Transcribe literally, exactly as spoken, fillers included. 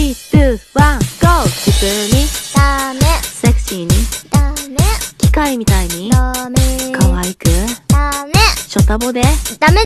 リー、ツー、ワン、ゴー。普通にダメセクシーにダメ機械みたいにダメ可愛くダメショタボでダメ